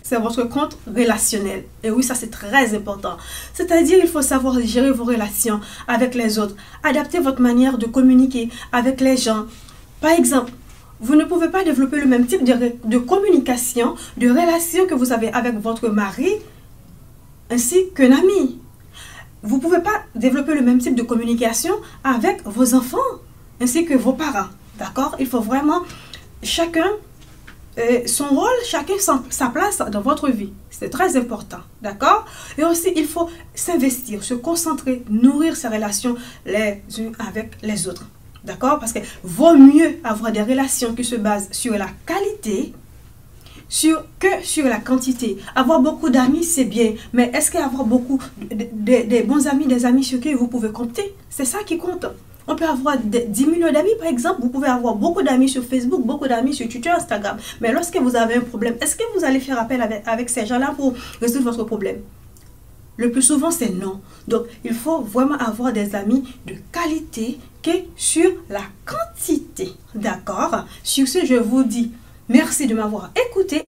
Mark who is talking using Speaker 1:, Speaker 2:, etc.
Speaker 1: c'est votre compte relationnel. Et oui, ça c'est très important. C'est-à-dire, il faut savoir gérer vos relations avec les autres, adapter votre manière de communiquer avec les gens. Par exemple, vous ne pouvez pas développer le même type de communication, de relation que vous avez avec votre mari, ainsi qu'un ami. Vous ne pouvez pas développer le même type de communication avec vos enfants, ainsi que vos parents. D'accord? Il faut vraiment chacun son rôle, chacun sa place dans votre vie. C'est très important. D'accord? Et aussi, il faut s'investir, se concentrer, nourrir ses relations les unes avec les autres. D'accord? Parce que vaut mieux avoir des relations qui se basent sur la qualité que sur la quantité. Avoir beaucoup d'amis, c'est bien. Mais est-ce qu'avoir beaucoup de bons amis, des amis sur qui vous pouvez compter? C'est ça qui compte. On peut avoir 10 millions d'amis, par exemple. Vous pouvez avoir beaucoup d'amis sur Facebook, beaucoup d'amis sur Twitter, Instagram. Mais lorsque vous avez un problème, est-ce que vous allez faire appel avec ces gens-là pour résoudre votre problème? Le plus souvent, c'est non. Donc, il faut vraiment avoir des amis de qualité que sur la quantité. D'accord? Sur ce, je vous dis merci de m'avoir écouté.